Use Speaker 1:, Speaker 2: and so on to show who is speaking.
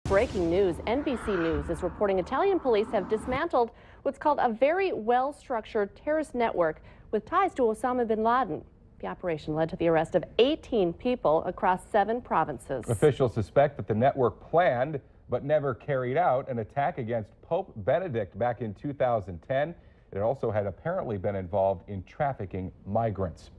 Speaker 1: Breaking news, NBC News is reporting Italian police have dismantled what's called a very well-structured terrorist network with ties to Osama bin Laden. The operation led to the arrest of 18 people across 7 provinces.
Speaker 2: Officials suspect that the network planned but never carried out an attack against Pope Benedict back in 2010. It also had apparently been involved in trafficking migrants.